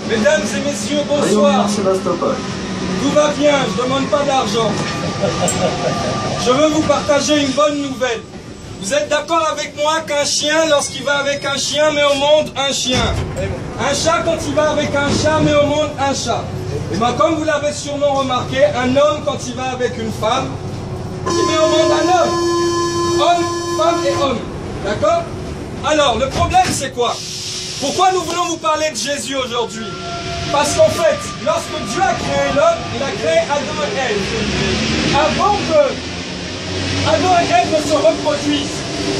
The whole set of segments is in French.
Mesdames et messieurs, bonsoir. Tout va bien, je ne demande pas d'argent. Je veux vous partager une bonne nouvelle. Vous êtes d'accord avec moi qu'un chien, lorsqu'il va avec un chien, met au monde un chien. Un chat, quand il va avec un chat, met au monde un chat. Et bien, comme vous l'avez sûrement remarqué, un homme, quand il va avec une femme, il met au monde un homme. Homme, femme et homme. D'accord? Alors, le problème, c'est quoi? Pourquoi nous voulons vous parler de Jésus aujourd'hui? Parce qu'en fait, lorsque Dieu a créé l'homme, il a créé Adam et Ève. Avant que Adam et Ève ne se reproduisent,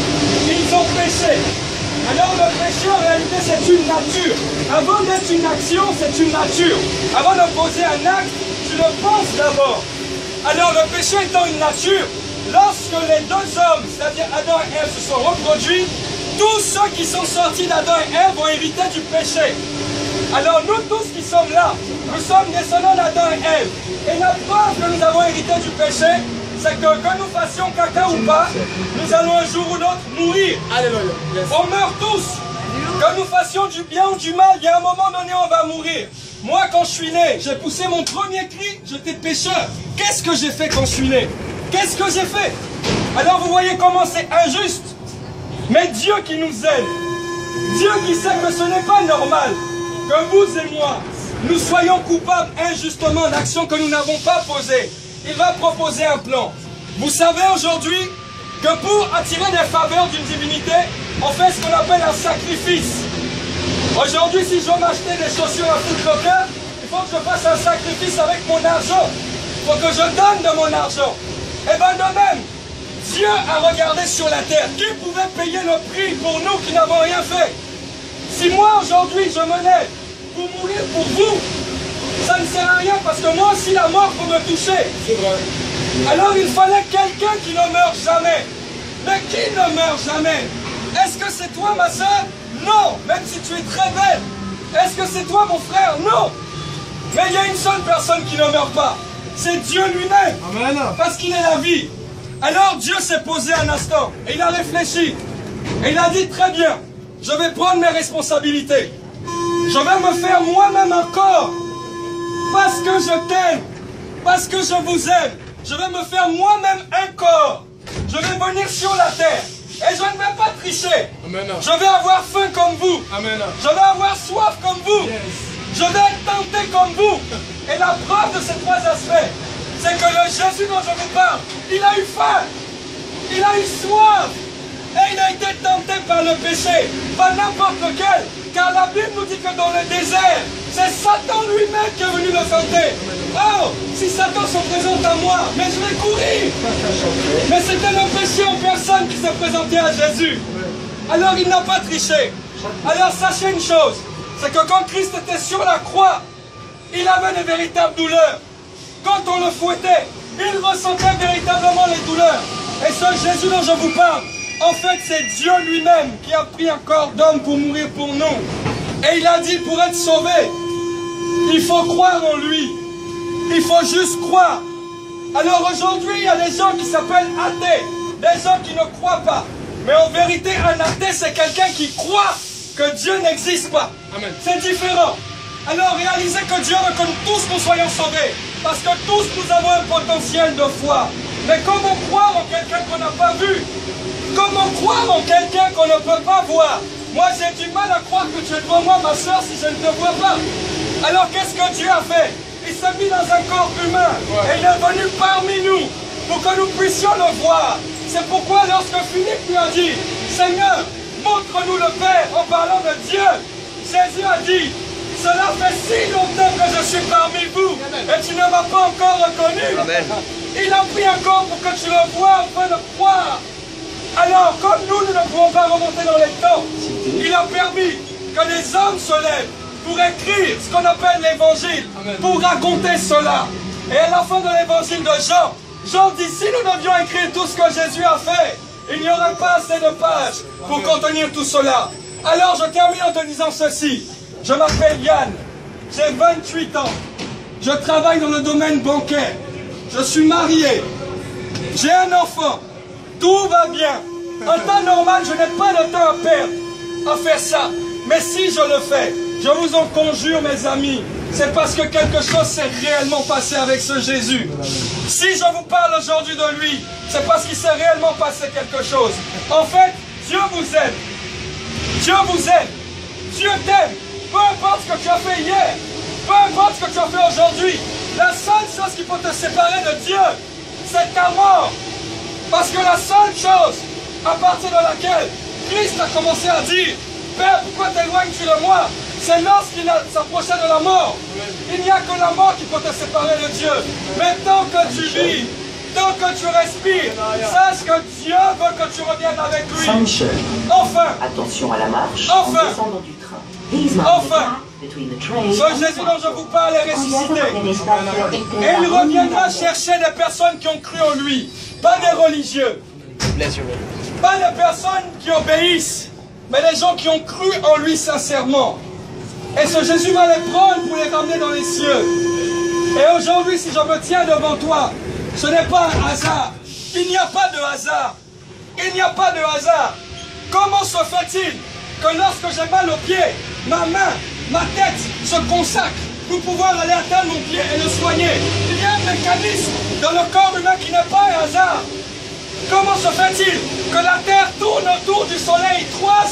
ils ont péché. Alors le péché, en réalité, c'est une nature. Avant d'être une action, c'est une nature. Avant de poser un acte, tu le penses d'abord. Alors le péché étant une nature, lorsque les deux hommes, c'est-à-dire Adam et Ève, se sont reproduits, tous ceux qui sont sortis d'Adam et Ève vont hériter du péché. Alors nous tous qui sommes là, nous sommes descendants d'Adam et Ève. Et la preuve que nous avons hérité du péché, c'est que nous fassions caca ou pas, nous allons un jour ou l'autre mourir. Alléluia. Yes. On meurt tous. Que nous fassions du bien ou du mal, il y a un moment donné on va mourir. Moi quand je suis né, j'ai poussé mon premier cri, j'étais pécheur. Qu'est-ce que j'ai fait quand je suis né? Qu'est-ce que j'ai fait? Alors vous voyez comment c'est injuste. Mais Dieu qui nous aime, Dieu qui sait que ce n'est pas normal que vous et moi, nous soyons coupables injustement d'actions que nous n'avons pas posées. Il va proposer un plan. Vous savez aujourd'hui que pour attirer des faveurs d'une divinité, on fait ce qu'on appelle un sacrifice. Aujourd'hui, si je veux m'acheter des chaussures à Foot Locker, il faut que je fasse un sacrifice avec mon argent. Il faut que je donne de mon argent. Et bien de même, Dieu a regardé sur la terre. Qui pouvait payer le prix pour nous qui n'avons rien fait? Si moi aujourd'hui je me lève pour mourir pour vous, ça ne sert à rien parce que moi aussi la mort peut me toucher. C'est vrai. Alors il fallait quelqu'un qui ne meurt jamais. Mais qui ne meurt jamais? Est-ce que c'est toi ma soeur? Non, même si tu es très belle. Est-ce que c'est toi mon frère? Non. Mais il y a une seule personne qui ne meurt pas. C'est Dieu lui-même. Amen. Parce qu'il est la vie. Alors Dieu s'est posé un instant et il a réfléchi. Et il a dit très bien, je vais prendre mes responsabilités. Je vais me faire moi-même un corps. Parce que je t'aime. Parce que je vous aime. Je vais me faire moi-même un corps. Je vais venir sur la terre. Et je ne vais pas tricher. Amen. Je vais avoir faim comme vous. Amen. Je vais avoir soif comme vous. Yes. Je vais être tenté comme vous. Et la preuve de ces trois aspects, c'est que le Jésus dont je vous parle, il a eu faim, il a eu soif, et il a été tenté par le péché, pas n'importe lequel, car la Bible nous dit que dans le désert, c'est Satan lui-même qui est venu le tenter. Oh, si Satan se présente à moi, mais je vais courir. Mais c'était le péché en personne qui s'est présenté à Jésus. Alors il n'a pas triché. Alors sachez une chose, c'est que quand Christ était sur la croix, il avait de véritables douleurs. Quand on le fouettait, il ressentait véritablement les douleurs. Et ce Jésus dont je vous parle, en fait c'est Dieu lui-même qui a pris un corps d'homme pour mourir pour nous. Et il a dit pour être sauvé, il faut croire en lui. Il faut juste croire. Alors aujourd'hui, il y a des gens qui s'appellent athées, des gens qui ne croient pas. Mais en vérité, un athée, c'est quelqu'un qui croit que Dieu n'existe pas. C'est différent. Alors réalisez que Dieu veut que tous nous soyons sauvés. Parce que tous nous avons un potentiel de foi. Mais comment croire en quelqu'un qu'on n'a pas vu? Comment croire en quelqu'un qu'on ne peut pas voir? Moi j'ai du mal à croire que tu es devant moi ma soeur si je ne te vois pas. Alors qu'est-ce que Dieu a fait? Il s'est mis dans un corps humain. Et il est venu parmi nous pour que nous puissions le voir. C'est pourquoi lorsque Philippe lui a dit, Seigneur, montre-nous le Père en parlant de Dieu, Jésus a dit, cela fait si longtemps que je suis parmi vous et tu ne m'as pas encore reconnu. Amen. Il a pris un corps pour que tu le vois afin de croire. Alors, comme nous ne pouvons pas remonter dans les temps, il a permis que les hommes se lèvent pour écrire ce qu'on appelle l'évangile, pour raconter cela. Et à la fin de l'évangile de Jean, Jean dit, si nous devions écrire tout ce que Jésus a fait, il n'y aurait pas assez de pages pour contenir tout cela. Alors je termine en te disant ceci. Je m'appelle Yann, j'ai 28 ans, je travaille dans le domaine bancaire, je suis marié, j'ai un enfant, tout va bien. En temps normal, je n'ai pas de temps à perdre à faire ça, mais si je le fais, je vous en conjure, mes amis, c'est parce que quelque chose s'est réellement passé avec ce Jésus. Si je vous parle aujourd'hui de lui, c'est parce qu'il s'est réellement passé quelque chose. En fait, Dieu vous aime. Dieu vous aime. Dieu t'aime. Peu importe ce que tu as fait hier, peu importe ce que tu as fait aujourd'hui, la seule chose qui peut te séparer de Dieu, c'est ta mort. Parce que la seule chose à partir de laquelle Christ a commencé à dire, Père, pourquoi t'éloignes-tu de moi? C'est lorsqu'il s'approchait de la mort. Il n'y a que la mort qui peut te séparer de Dieu. Mais tant que tu vis, tant que tu respires, sache que Dieu veut que tu reviennes avec lui. Saint-Michel. Enfin. Attention à la marche Enfin. en descendant du train. Enfin. Ce Jésus dont je vous parle est ressuscité. Et il reviendra chercher des personnes qui ont cru en lui. Pas des religieux. Pas des personnes qui obéissent. Mais des gens qui ont cru en lui sincèrement. Et ce Jésus va les prendre pour les ramener dans les cieux. Et aujourd'hui, si je me tiens devant toi, ce n'est pas un hasard. Il n'y a pas de hasard. Il n'y a pas de hasard. Comment se fait-il que lorsque j'ai mal au pied, ma main, ma tête se consacre pour pouvoir aller atteindre mon pied et le soigner? Il y a un mécanisme dans le corps humain qui n'est pas un hasard. Comment se fait-il que la Terre tourne autour du Soleil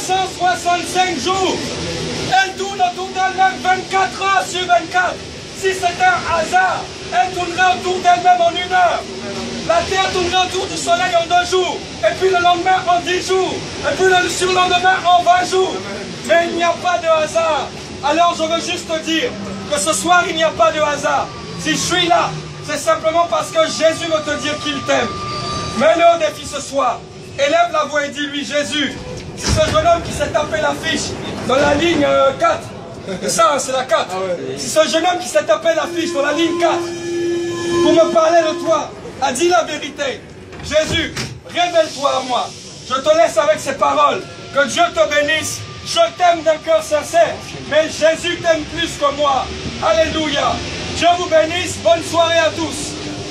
365 jours? Elle tourne autour d'elle-même 24 heures sur 24. Si c'était un hasard, elle tournerait autour d'elle-même en 1 heure. La Terre tournerait autour du Soleil en 2 jours. Et puis le lendemain en 10 jours. Et puis le surlendemain en 20 jours. Mais il n'y a pas de hasard. Alors je veux juste te dire que ce soir il n'y a pas de hasard. Si je suis là, c'est simplement parce que Jésus veut te dire qu'il t'aime. Mets-le au défi ce soir. Élève la voix et dis-lui, Jésus, si ce jeune homme qui s'est tapé l'affiche dans la ligne 4, c'est ça, hein, c'est la 4. Si ce jeune homme qui s'est tapé l'affiche dans la ligne 4, pour me parler de toi, a dit la vérité, Jésus, révèle-toi à moi. Je te laisse avec ces paroles. Que Dieu te bénisse. Je t'aime d'un cœur sincère, mais Jésus t'aime plus que moi. Alléluia. Dieu vous bénisse. Bonne soirée à tous.